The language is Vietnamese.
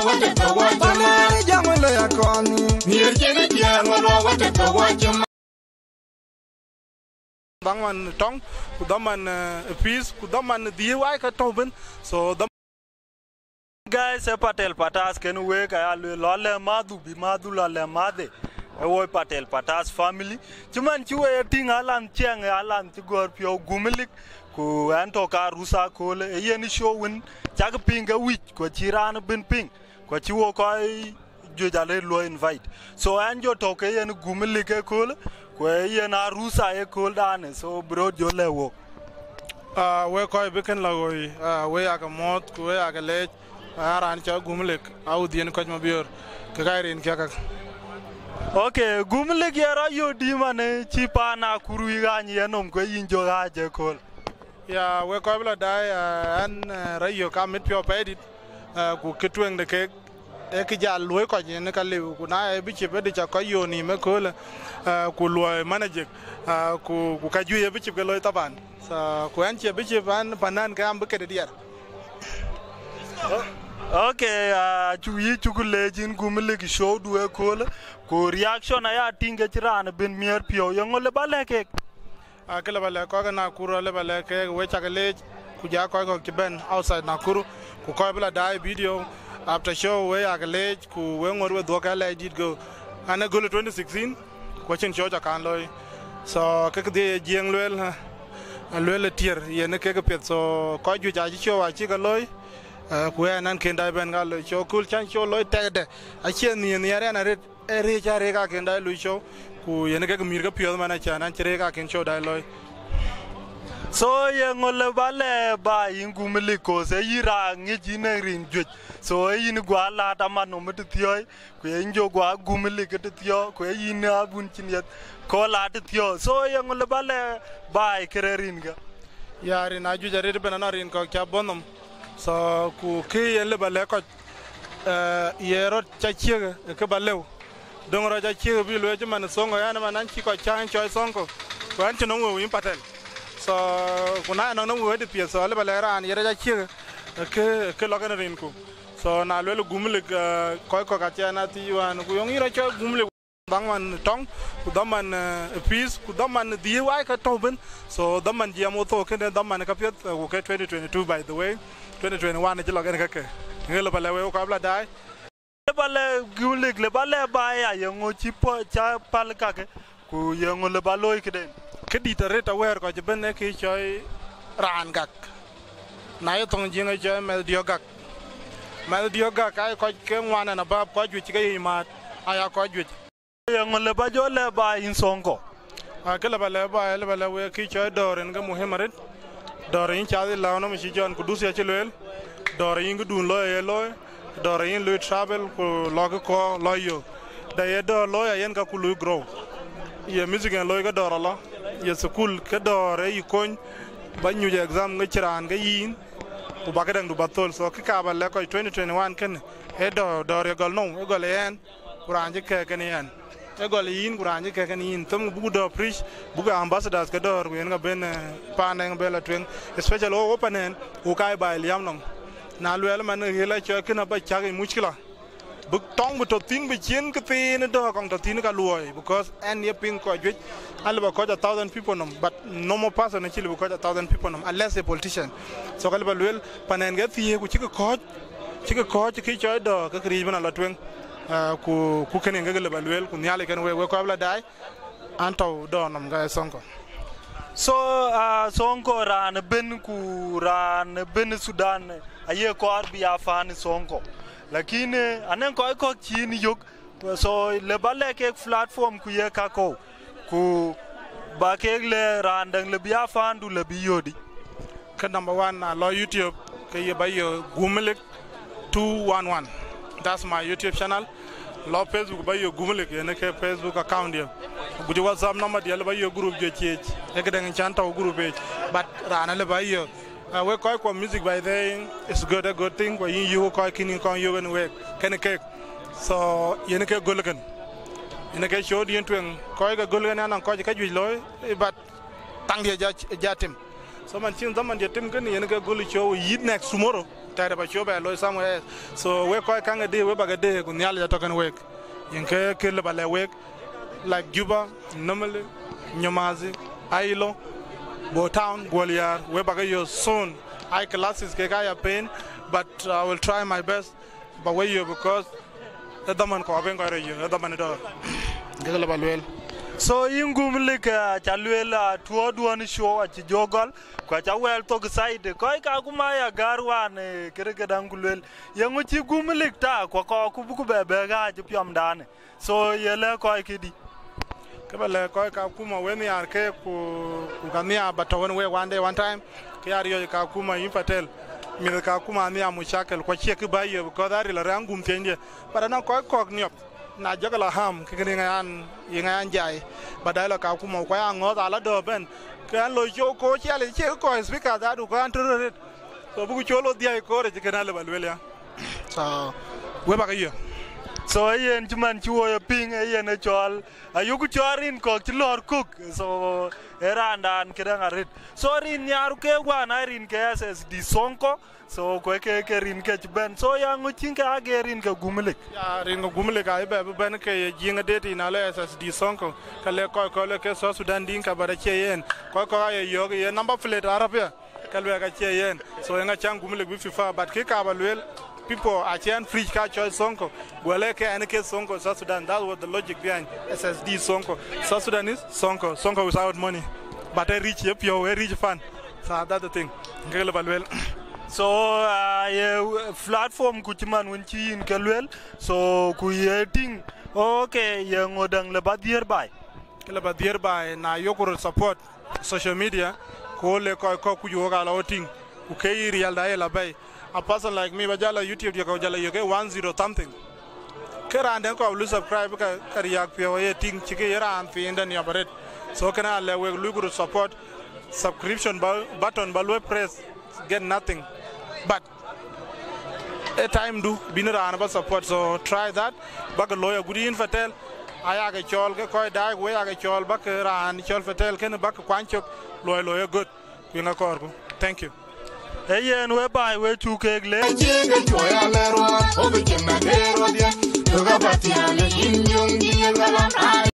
Bangman tong kudaman peace kudaman diy ka toben so the guys patel patas ken we ka lole madu bi madu lole made e patel patas family chuman chuwe ting alan cheng alan ti gor pio gumilik ku anto ka rusa kole e yeni showin chag pinga wich ko chiran bin ping ko chiwo ko jojale lo invite so anjo to ke yen gumilik e kole we na rusa e coldane so bro jo lewo we ko biken lagoy we aga mot we aga le aran cha gumlek audien ko mabior ka gairin kaka okay gumlek yara yo di mane chi pa na kuru igani enom ko yinjo ga je kol ya we ko bla dai an rayo ka mit pio pedit ku ketweng de ke e ki ja loy ko ne ka lew ku na e bi che be de cha ko yo ni me ko la ku loy manager ku ka ju ye bi che loy taban sa ku an che bi che ban panan ka am be ke de diar okay chu yi chu ku le jin ku mi le ki show du e ko la ku reaction ya tinga chiran ben mier pio yo ngole baleke ke le bale ko na kuro le bale ke we cha ke le ku ja ko ki ben outside Nakuru ku ko bla dai video after show we agalej ku we ngor we doka la did go ana go 2016 question show ja kan loy so ke de jeng lel tier ye ne ke pet so ko ju ja show a chi ga loy ku nan ken dai ben ga loy show cool chan show loy te de a chen ni ni ara na re cha re ga ken dai loy show ku ye ne ke mir ga pio mana cha nan re ga ken show dai loy so ye ngole bale ba ingu miliko se yira ngi jine rin juj so yin gwa la ta mano mit thioy ku njo gwa gumilike te thio ku yin abun chinyet ko la te thio so ye ngole bale ba kererin ga yari na ju jare be na rin ko kya bonom so ku ke ye le bale ko ye ro cha chiega ke balew dong ro cha chiega bi lo jman songo yana manan chi ko chan choi songo ko an tino wo yin patel so kuna no we de pie so le balera an yere ja chi ke logan rin ku so na le gumle ko ka na ti wan ku yong ira cha gumle bangman tong ku daman peace ku daman diy ka toben so daman dia moto ke daman ka pet ku ke 2022 by the way 2021 je logan ka ke ngelo bale we ko bla dai le bale gumle le bale ba ya yong chi po cha pal ka ke ku yong le baloy ke den kedi tareta wer ko ben ke choy ran gak na yo tong jinga choy mel diogak ay ko ke ngwana na bab ko ju ke ma aya ko ju ye ngole ba jo le ba in sonko ke le ba we ke choy doren ga muhimmarit doren cha la no mi jon ku dus ya chelel doren dun lo ye lo doren lo travel ku log ko lo yo da ye do lo ya yen ka ku lu grow ye music en lo ga dorala ye school ke dore yikon banyu je exam ngiran ga yin ku bagadang du batol so ke ka balle ko 2021 ken e dore gol no e gol en kuranje ke ken en e gol yin kuranje ke ken yin tum bu do preach bu ga ambassadors ke dor wen ga ben paneng bela twen especially o opanen u kai ba liam no na luel man hela cho ke na ba chagi mushkila buk tong bu to tin bi chen ke tin do kong to tin ka luoi because en ye ping ko ju alba ko 1,000 people nom but no more person actually ko 1,000 people nom unless a politician so kalba luel panen ga ti ku chi ko chi cho do ka kri bana la twen ku ken ga le luel ku nyale ken we ko bla dai anto do nom ga sonko so sonko ran ben Sudan aye ko arbia fan sonko lakini anen ko chini yok so le bale ke platform ku ye ka ko ku ba ke le randang le bia fandu le biyodi ka number 1 na lo YouTube ke ye bayo gumlik 211 that's my YouTube channel lo Facebook bayo gumlik ye ne ke Facebook account ye gudi WhatsApp number ye le bayo group je chech e ke dang chanta group page but rana le bayo we ko music by then it's a good thing where you ko kini ko you and we can cake so yene ke golgan yene ke show di entwen ko ga golgan nan ko ka ju loy but tang dia jatim so man chin zaman dia tim kan yene ke gol show yid next tomorrow tare ba choba lo somewhere. So we ko kan de we baga de ku nyal ya token wek yin ke le bale wek like Juba, Namale, Nyamazi, Ailo, Bo Town, Gwaliar, we baga yo soon. I classes ke kaya pain, but I will try my best. But we you because the man ko ben ko reyo, the man do. Gele balwel. So ingumlik chalwela tuoduan show at jogol kwa chawel to side ko ka kuma ya garwan keregedangulwel yanguchi gumlik ta ko kubuku bebe ga jpiam dane so yele ko kidi kebele ko ka kuma wen yar ke ku kamia baton we one time ke yar yo ka kuma infatel mi ka kuma ni amushakel ko cheki bayo ko dari la rangum tende para na ko nyop na jagala ham kini ngayan jai badala ka kuma ko ya ngo ala do ben kan lo jo ko chale che ko speaker da du kan turu so bu cholo dia ko re kana le balwela so we ba kayo so yen juman chuo ya ping yen e chol ayugu chorin ko tilor cook so erandan kidangarit so rin nyaru ke wana rin ke SSD sonko so ko ke rin ke ben so yang uchinke agerin ke gumlik ya rin ko gumlik ay be ben ke jinga deti na le SSD sonko kale ko le ke so Sudan din ka bara che yen ko ay yo ye number plate arabia kalwe ka che yen so nga chang gumlik bi FIFA but ke ka balwel people are trying free choice sonko gweleke anike sonko South Sudan. That was the logic behind SSD sonko. South Sudan is sonko without money but I reach up your rich fan so that's the thing ngele balwel so platform kuchiman winchi in kelwel so ku yeting okay yengodang le badier by na yokoro support social media ko le ko ku yoga la oting ku kay real da la bay. A person like me, bajala YouTube, you get 10 something. Kera and ko lose subscribe ka react pio ye ting chike yera am fi indan ya baret. So kana le we look to support subscription button balwe press get nothing. But a time do binura anaba support so try that. Bag lawyer good infatel ayaga chol ke ko dai we aga chol bak ran chol fatel ken bak kwanchok lawyer good. Winga korgo. Thank you. Eyen we buy we two cake le jinga joya lero o be jinga lero dia to ga pati ale in yung jinga la